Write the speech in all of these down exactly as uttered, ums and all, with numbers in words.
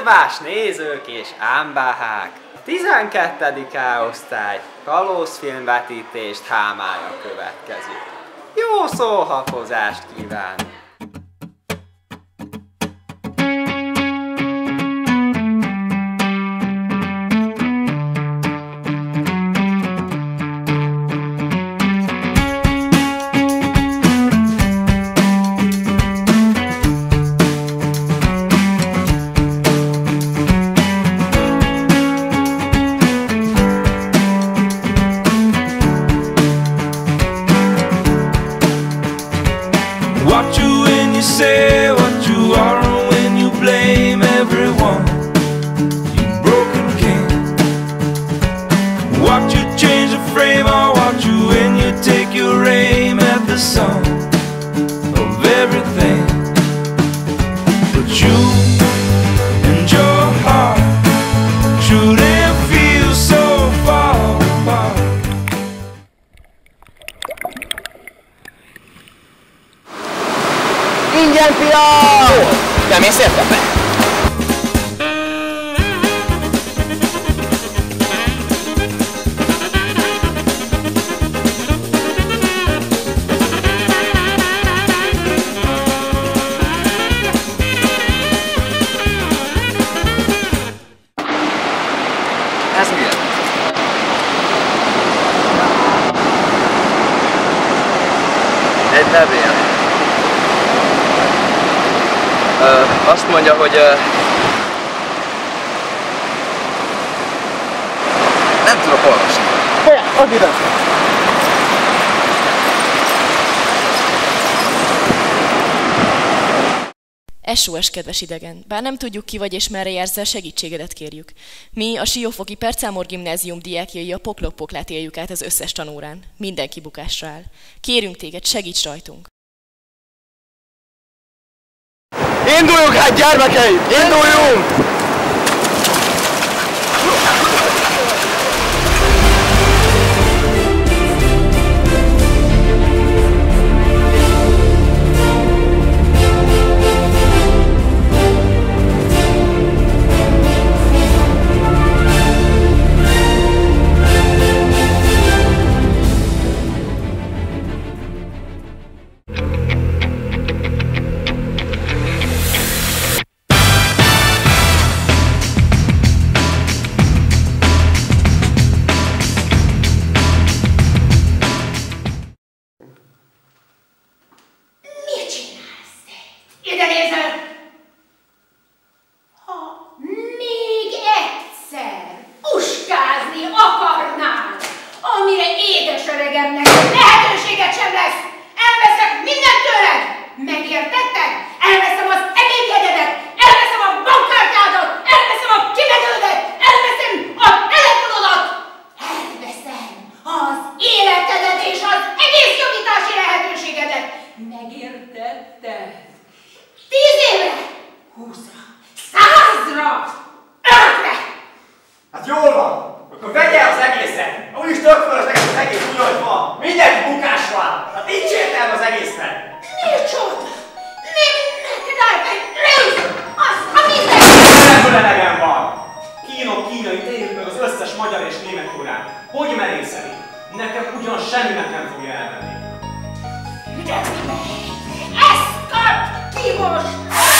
Kedves nézők és ámbáhák! A tizenkettedik A-osztály kalózfilmvetítést hámája következik. Jó szóhakozást kívánok! What you when you say what you are and when you blame everyone, you broken king. What you change the frame or what you when you take your aim at the sum of everything. But you and your heart shouldn't feel so far apart. Ingyen fiam! Jó, nem ész érte? Ez milyen? Egy levél. Ö, azt mondja, hogy ö, nem tudok olvasni. Olyan, add ide! es o es kedves idegen, bár nem tudjuk ki vagy és merre jársz el, segítségedet kérjük. Mi, a Siófoki Percámor Gimnázium diákjai a poklok-poklát éljük át az összes tanórán. Mindenki bukásra áll. Kérünk téged, segíts rajtunk! Induljunk hát, gyermekeim! Induljunk! Lehetőséget sem lesz! Elveszek mindent tőled! Megértetted? Elveszem az egészjegedet! Elveszem a bankkártyádat! Elveszem a kimenődet! Elveszem a telefonodat! Elveszem az életedet és az egész javítási lehetőségedet! Megértetted? Tíz évre! Húszra! Százra! Ötre! Hát jól van! Akkor vegye az egészet! Úgyis tök fölösleges az egész úgy, ahogy van! Mindenki bukásra áll! Hát nincs értelme az egésznek! Micsoda? Nem neked állt egy rész! Az, a minden! Ebből elegem van! Kínok kínai, térjük meg az összes magyar és német órán! Hogy merészeli? Nekem ugyan semminek nem fogja elvenni. De ezt kap ki most!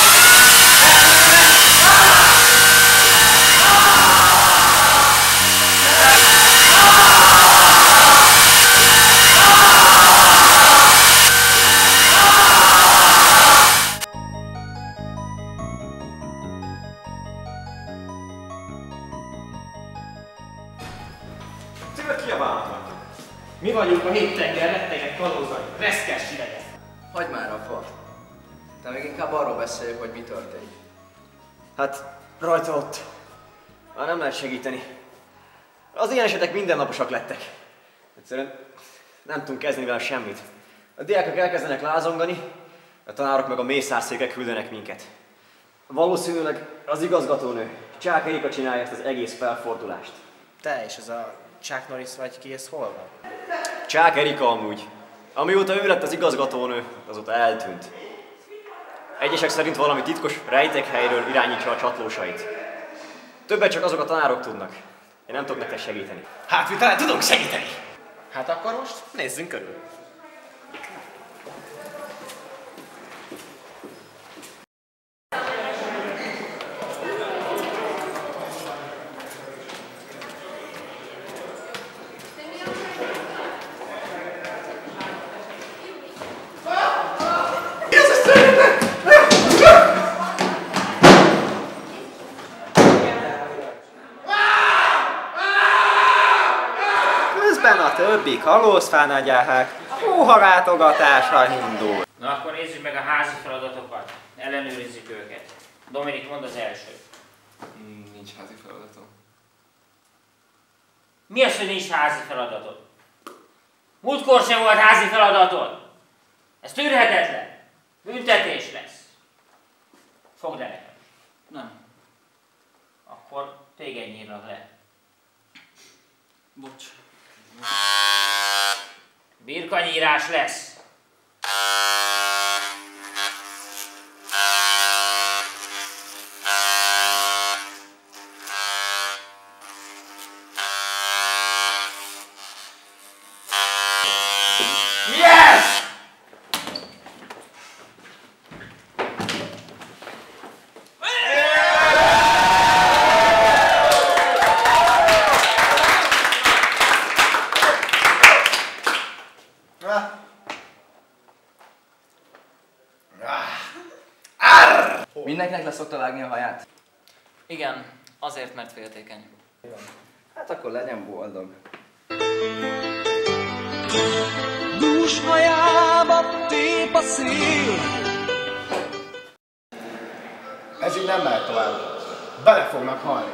Mi vagyunk a héttenger retteget kalózai, reszkes idegek. Hagyd már abba. De még inkább arról beszéljük, hogy mi történik. Hát, rajta ott. Már nem lehet segíteni. Az ilyen esetek mindennaposak lettek. Egyszerűen nem tudunk kezdeni vele semmit. A diákok elkezdenek lázongani, a tanárok meg a mészárszékek küldenek minket. Valószínűleg az igazgatónő, Csák Erika csinálja ezt az egész felfordulást. Te és ez a Chuck Norris vagy ki, ez hol van? Csák Erika amúgy. Amióta ő lett az igazgatónő, azóta eltűnt. Egyesek szerint valami titkos rejtekhelyről irányítsa a csatlósait. Többet csak azok a tanárok tudnak. Én nem tudok nektek segíteni. Hát mi talán tudunk segíteni. Hát akkor most nézzünk körül. Közben a többi kalózfánagyáhák hóhalátogatásra indul. Na akkor nézzük meg a házi feladatokat. Ellenőrizzük őket. Dominik, mondd az első. Mm, nincs házi feladatom. Mi az, hogy nincs házi feladatod? Múltkor sem volt házi feladatod. Ez tűrhetetlen. Büntetés lesz. Fogd el nekem. Nem. Akkor téged nyírnak le. Bocs. Birkanyírás lesz. Yes! Mindenkinek leszokta vágni a haját? Igen, azért, mert féltékeny. Hát akkor legyen boldog. Dús hajába tép a szél. Ez így nem mehet tovább. Bele fognak halni.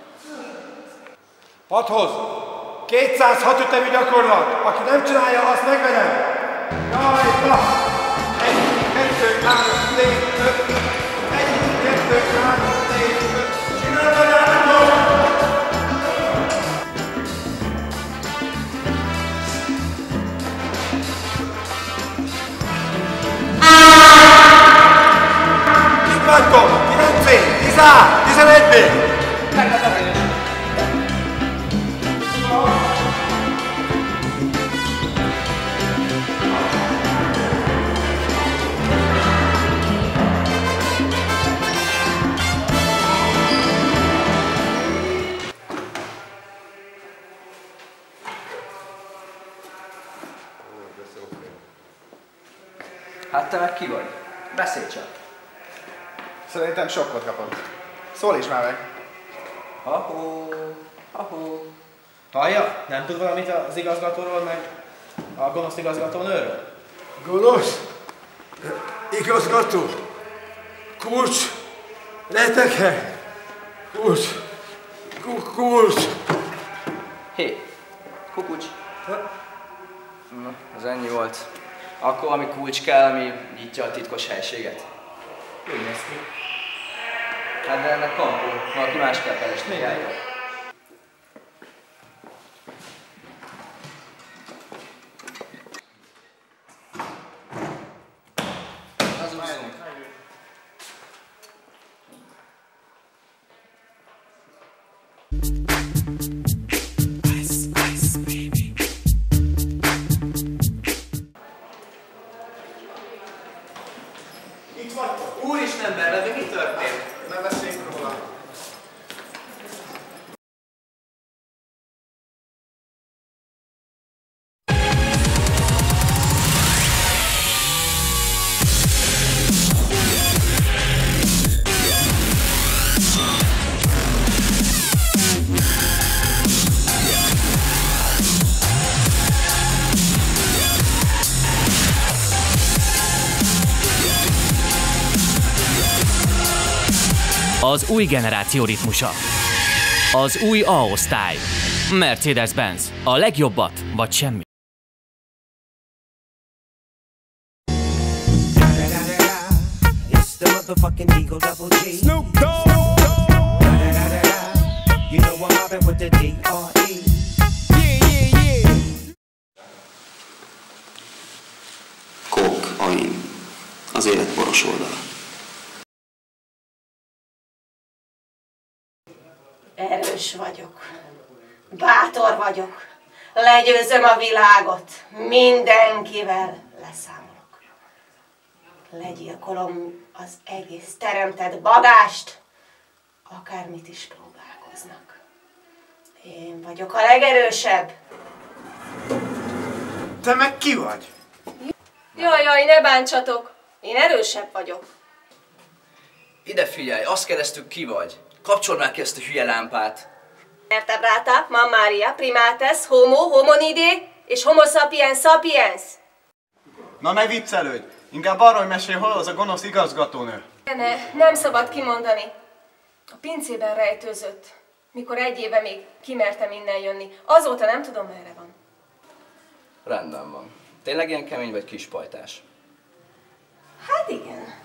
Hathoz! kétszázhat ütemű gyakorlat! Aki nem csinálja, azt megverem! Jaj, na! Egy, kettő, három, négy, öt! Egy, kettő, három, négy, öt! Csinálj, látom! Itt vagytok! kilenc bé, tíz á, tizenegy bé! Hát te meg ki vagy? Beszélj csak. Szerintem sokkot kapott. Szólíts már meg. Ha-hó, ha-hó. Hallja? Nem tud valamit az igazgatóról, meg a gonosz igazgatónőről? Gonosz? Igazgató? Kulcs? Rejtekhely? Kulcs? Kulcs? Hé, kukucs. Na, az ennyi volt. Akkor ami kulcs kell, ami nyitja a titkos helységet. Úgy néz ki. Hát de ennek kampó, valaki más kell keresni. Az már Itt vagytok! Úristen, Berledi, mi történt? nem beszéljünk róla. Az új generáció ritmusa. Az új A-osztály. Mercedes-Benz. A legjobbat, vagy semmi. Kók, ain. Az élet boros oldala. Erős vagyok. Bátor vagyok. Legyőzöm a világot. Mindenkivel leszámolok. Legyilkolom az egész teremtett bagást, akármit is próbálkoznak. Én vagyok a legerősebb. Te meg ki vagy? Jaj, jaj, ne bántsatok! Én erősebb vagyok. Ide figyelj, azt kérdeztük, ki vagy. Kapcsold már ki ezt a hülye lámpát. Vertebrata, mammalia, primates, homo, homonidé és homo sapiens sapiens. Na ne viccelődj! Inkább arról, hogy mesélj, hol az a gonosz igazgatónő. Ne, nem szabad kimondani. A pincében rejtőzött. Mikor egy éve még kimertem innen jönni. Azóta nem tudom, merre van. Rendben van. Tényleg ilyen kemény vagy kispajtás? Hát igen.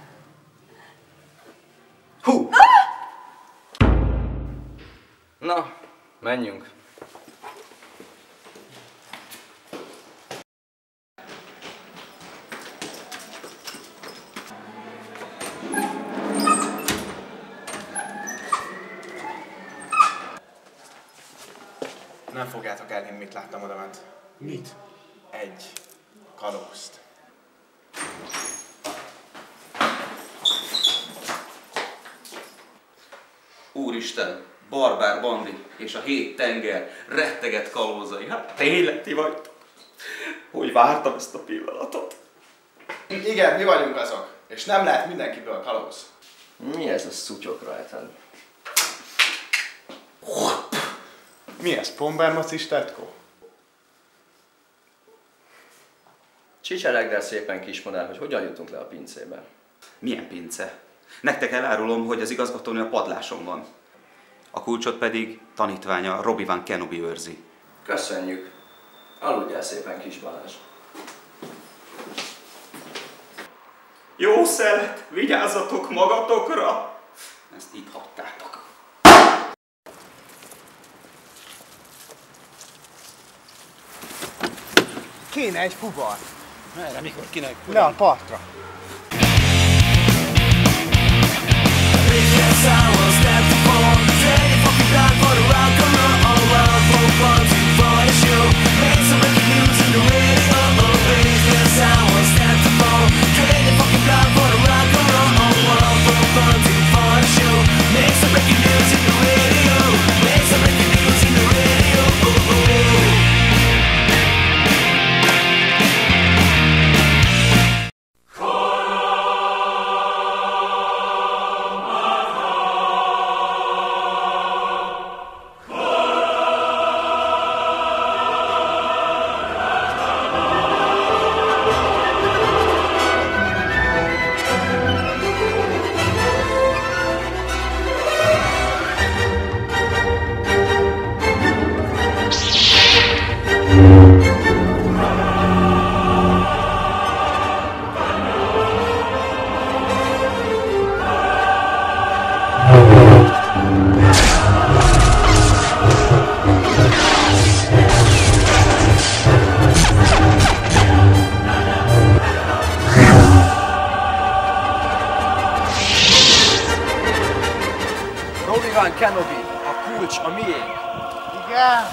Hú! Na, menjünk. Nem fogjátok elhinni, mit láttam odament. Mit? Egy kalózt. Úristen, barbár bandi és a hét tenger retteget kalózai. Hát tényleg ti vagytok. Hogy vártam ezt a pillanatot. Igen, mi vagyunk azok. És nem lehet mindenkiből kalóz. Mi ez a szutyok rajtad? Mi ez, pombermacis tetkó? Csicseregd el szépen, kismodell, hogy hogyan jutunk le a pincébe. Milyen pince? Nektek elárulom, hogy az igazgatónő a padláson van. A kulcsot pedig tanítványa Robi Van Kenobi őrzi. Köszönjük. Aludjál szépen, kis Balázs. Jó szelet, vigyázzatok magatokra! Ezt hívhattátok. Kéne egy fuvar. Merre, mikor, kinek? Le a partra. Robi Van Kenobi, a kulcs a miénk. Igen.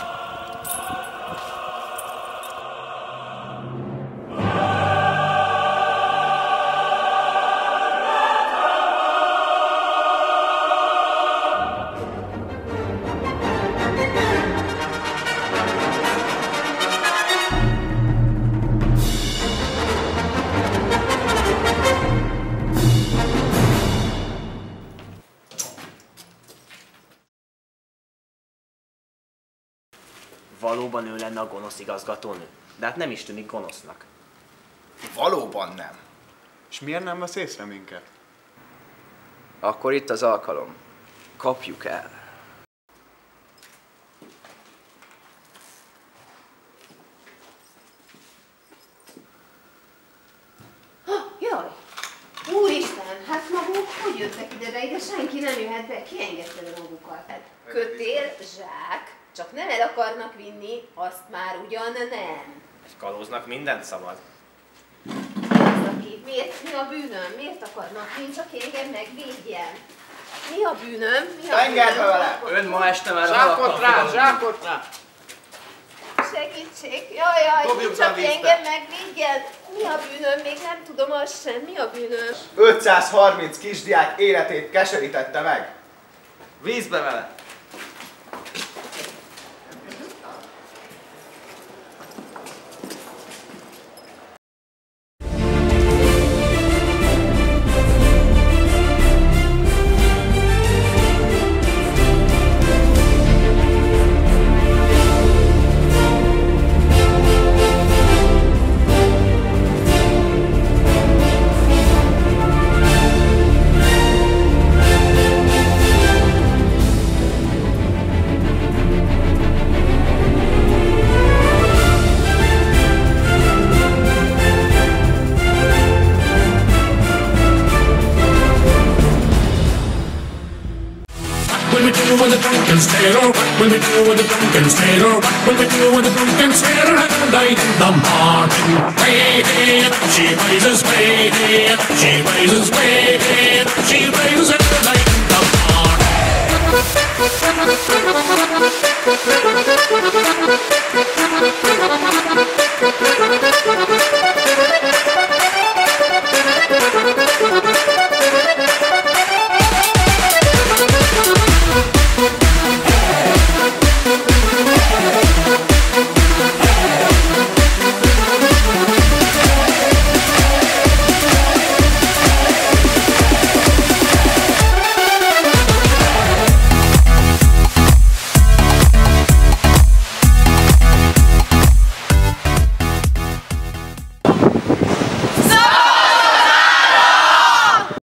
Valóban ő lenne a gonosz igazgatónő? De hát nem is tűnik gonosznak. Valóban nem. És miért nem vesz észre minket? Akkor itt az alkalom. Kapjuk el. Jaj! Úristen, hát maguk hogy jöttek ide be? Ide senki nem jöhet be, ki engedte be magukat? Kötél, zsák, csak nem el akarnak vinni, azt már ugyan nem. Egy kalóznak mindent szabad. Ez aki, miért, mi a bűnöm? Miért akarnak? Én csak engem megvédjen. Mi a bűnöm? Mi a Engedd bűnöm? vele! Ön ma este már Zsákot rá, zsákot rá! Segítség! Jaj, jaj, Dobjuk csak be a vízbe. engem megvigyen! Mi a bűnöm? Még nem tudom azt sem. Mi a bűnöm? ötszázharminc kisdiák életét keserítette meg. Vízbe vele! What will we do with the drunken sailor? What will we do with the drunken sailor? What will we do with the drunken sailor? And died in the morning. Way in, she raises way in, she raises way in, she raises.